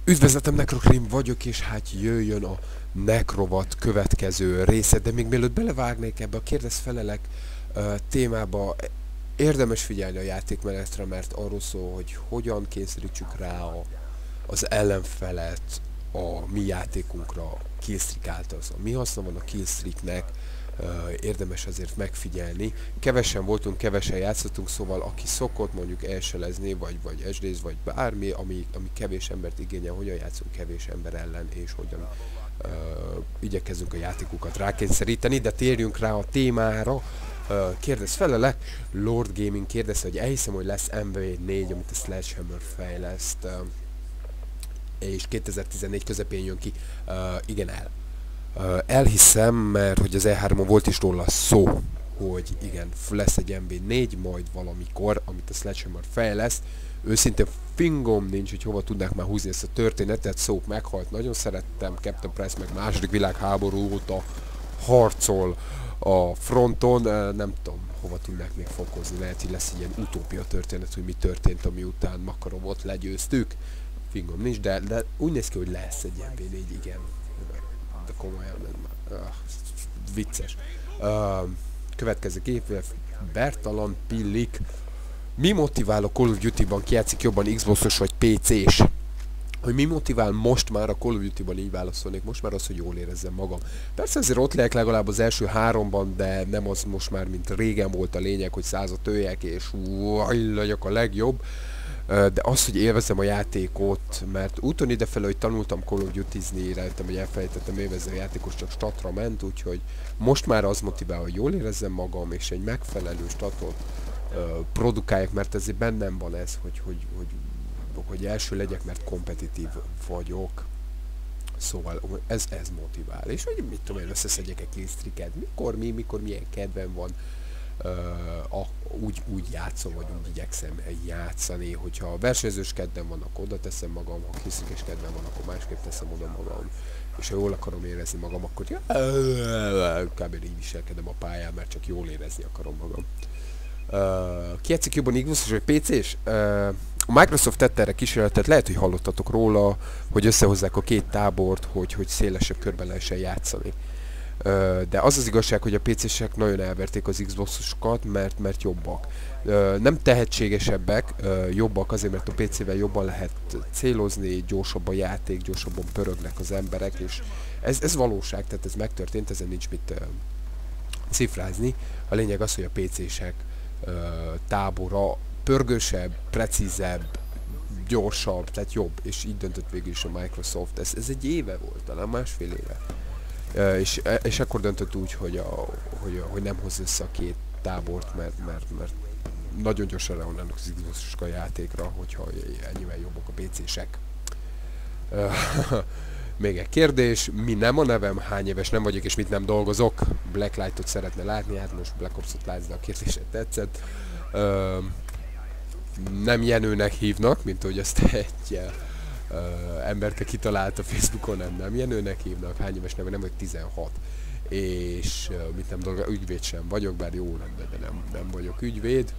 Üdvözletem, Necrokrim vagyok, és hát jöjjön a Necrovat következő része, de még mielőtt belevágnék ebbe a kérdez-felelek témába, érdemes figyelni a játékmenetre, mert arról szól, hogy hogyan kényszerítsük rá az ellenfelet a mi játékunkra a killstreak által. Szóval mi haszna van a killstreaknek, érdemes azért megfigyelni. Kevesen voltunk, kevesen játszottunk, szóval aki szokott mondjuk elselezni, vagy esdéz, vagy bármi, ami kevés embert igényel, hogyan játszunk kevés ember ellen, és hogyan igyekezzünk a játékukat rákényszeríteni, de térjünk rá a témára. Kérdez felelek, Lord Gaming kérdez, hogy elhiszem, hogy lesz MV4, amit a Sledgehammer fejleszt, és 2014 közepén jön ki. Igen, elhiszem, mert hogy az E3-on volt is róla szó, hogy igen, lesz egy MV4 majd valamikor, amit a Sledgehammer fejleszt. Őszintén fingom nincs, hogy hova tudnák már húzni ezt a történetet. Soap meghalt, nagyon szerettem, Captain Price meg második világháború óta harcol a fronton, nem tudom, hova tudnák még fokozni. Lehet, hogy lesz egy ilyen utópia történet, hogy mi történt, ami után Makarovot legyőztük. Fingom nincs, de úgy néz ki, hogy lesz egy MV4, igen. De komolyan, vicces. Következő kép, Bertalan Pillik. Mi motivál a Call of Duty-ban, ki játszik jobban, Xbox-os vagy PC-s? Hogy mi motivál most már a Call of Duty-ban, így válaszolnék, most már az, hogy jól érezzem magam. Persze azért ott legyek legalább az első 3-ban, de nem az most már, mint régen volt a lényeg, hogy 100-at öljek, és legyek a legjobb. De az, hogy élvezem a játékot, mert úton idefele, hogy tanultam Call of Duty-zni, rájöttem, hogy elfelejtettem élvezni a játékos, csak statra ment, úgyhogy most már az motivál, hogy jól érezzem magam, és egy megfelelő statot produkáljak, mert ezért bennem van ez, hogy első legyek, mert kompetitív vagyok. Szóval ez motivál, és hogy mit tudom én, összeszedjek egy killstreaket, mikor milyen kedvem van, úgy játszom, vagy úgy igyekszem játszani, hogyha a versenyzős kedvem van, akkor oda teszem magam, ha killstreakes kedvem van, akkor másképp teszem oda magam, és ha jól akarom érezni magam, akkor kb. Így viselkedem a pályán, mert csak jól érezni akarom magam. Ki játszik jobban, Xbox-os vagy PC-s? A Microsoft tette erre kísérletet, lehet, hogy hallottatok róla, hogy összehozzák a két tábort, hogy szélesebb körben lehessen játszani. De az az igazság, hogy a PC-sek nagyon elverték az Xbox-osokat, mert jobbak. Nem tehetségesebbek, jobbak azért, mert a PC-vel jobban lehet célozni, gyorsabb a játék, gyorsabban pörögnek az emberek, és ez valóság, tehát ez megtörtént, ezen nincs mit cifrázni. A lényeg az, hogy a PC-sek tábora pörgősebb, precízebb, gyorsabb, tehát jobb, és így döntött végül is a Microsoft. Ez egy éve volt, talán másfél éve. És akkor döntött úgy, hogy nem hoz össze a két tábort, mert nagyon gyorsan reagálnak az Xbox-osok a játékra, hogyha ennyivel jobbak a PC-sek. Még egy kérdés, mi nem a nevem, hány éves nem vagyok és mit nem dolgozok? Blacklight-ot szeretne látni, hát most Black Ops-ot látsz, de a kérdésed tetszett. Nem Jenőnek hívnak, mint ahogy azt egy emberke kitalálta a Facebookon, nem Jenőnek hívnak, hány éves nem vagy 16. És mit nem dolgozok, ügyvéd sem vagyok, bár jó lenne, de nem vagyok ügyvéd.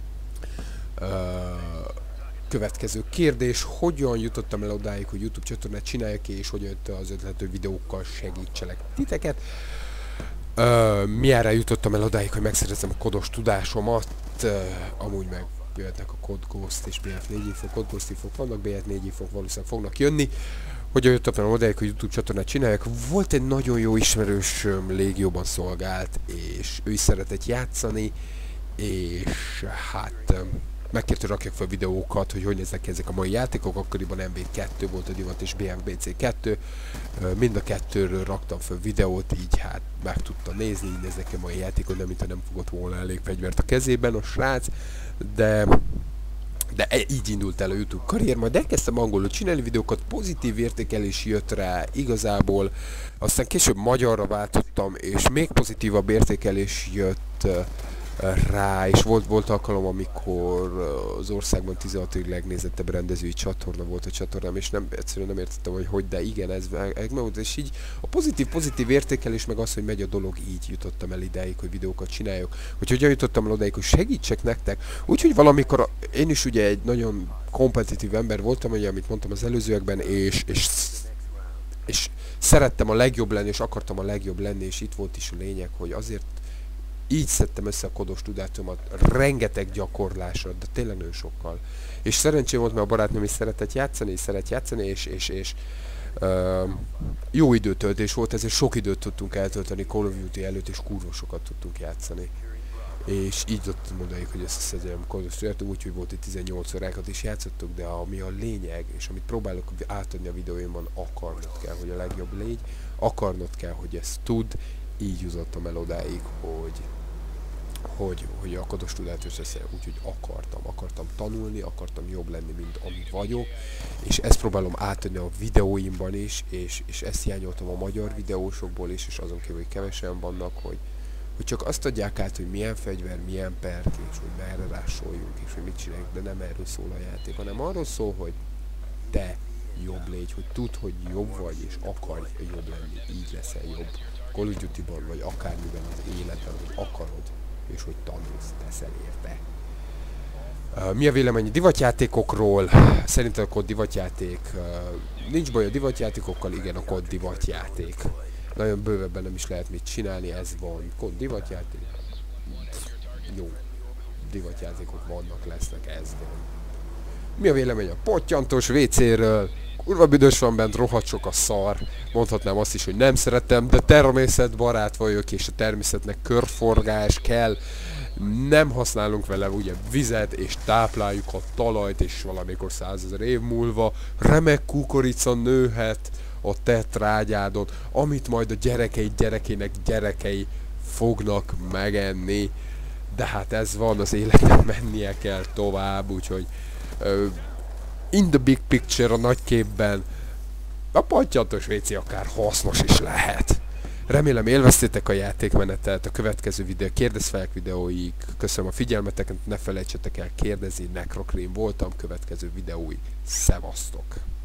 Következő kérdés, hogyan jutottam el odáig, hogy YouTube csatornát csináljak és hogyan jött az ötlető videókkal segítselek titeket. Milyenre jutottam el odáig, hogy megszerezem a kodos tudásomat, amúgy meg jöhetnek a Code Ghost és BF4 infok, Code Ghost infok vannak, BF4 infok valószínűleg fognak jönni. Hogyan jutottam el odáig, hogy YouTube csatornát csináljak? Volt egy nagyon jó ismerősöm, légióban szolgált, és ő is szeretett játszani, és hát megkért, hogy rakjak fel videókat, hogy néznek ki ezek a mai játékok, akkoriban MV2 volt a divat és BFBC2, mind a kettőről raktam fel videót, így hát meg tudta nézni, így néznek ki a mai játékot, nem mintha nem fogott volna elég fegyvert a kezében a srác, de így indult el a YouTube karrier, majd elkezdtem angolul csinálni videókat, pozitív értékelés jött rá igazából, aztán később magyarra váltottam, és még pozitívabb értékelés jött rá, és volt alkalom, amikor az országban 16. legnézettebb rendezői csatorna volt a csatornám, és egyszerűen nem értettem, hogy de igen, ez megmondott, és így a pozitív értékelés, meg az, hogy megy a dolog, így jutottam el ideig, hogy videókat csináljak, hogy hogyan jutottam el odáig, hogy segítsek nektek, úgyhogy valamikor én is ugye egy nagyon kompetitív ember voltam, ugye, amit mondtam az előzőekben, és szerettem a legjobb lenni, és akartam a legjobb lenni, és itt volt is a lényeg, hogy azért így szedtem össze a kodos tudátomat, rengeteg gyakorlásra, de tényleg nagyon sokkal. És szerencsém volt, mert a barátnőm is szeretett játszani, és szeret játszani, és jó időtöltés volt, ezért sok időt tudtunk eltölteni Call of Duty előtt, és kurva sokat tudtunk játszani. És így jutottam odaig, hogy összeszedjem kodos tudátom, úgyhogy volt, hogy 18 órákat is játszottuk, de ami a lényeg, és amit próbálok átadni a videóimban, akarnod kell, hogy a legjobb légy, akarnod kell, hogy ezt tudd, így jutottam el odáig, hogy a kodos tudatos össze, úgyhogy akartam tanulni, akartam jobb lenni, mint ami vagyok, és ezt próbálom átadni a videóimban is, és ezt hiányoltam a magyar videósokból is, és azon kívül, hogy kevesen vannak, hogy csak azt adják át, hogy milyen fegyver, milyen perk, és hogy merre rásoljunk, és hogy mit csináljunk, de nem erről szól a játék, hanem arról szól, hogy te jobb légy, hogy tudd, hogy jobb vagy, és akarj jobb lenni, így leszel jobb. Call of Duty-ban, vagy akármiben az életben, hogy akarod, és hogy tanulsz, teszel érte. Mi a vélemény a divatjátékokról? Szerintem a kod divatjáték. Nincs baj a divatjátékokkal, igen, a kod divatjáték. Nagyon bővebben nem is lehet mit csinálni, ez van. Kod divatjáték. Jó. Divatjátékok vannak, lesznek, ez van. Mi a vélemény a pottyantós WC-ről? Kurva büdös van bent, rohadt sok a szar. Mondhatnám azt is, hogy nem szeretem, de természetbarát vagyok, és a természetnek körforgás kell. Nem használunk vele ugye vizet, és tápláljuk a talajt, és valamikor 100 000 év múlva remek kukorica nőhet a te trágyádon, amit majd a gyerekének gyerekei fognak megenni. De hát ez van, az életnek mennie kell tovább, úgyhogy in the big picture, a nagy képben a pottyantós WC akár hasznos is lehet. Remélem élveztétek a játékmenetet, a következő videó, kérdezfelek videóig. Köszönöm a figyelmeteket, ne felejtsetek el kérdezni, Necrocream voltam, következő videóig. Szevasztok!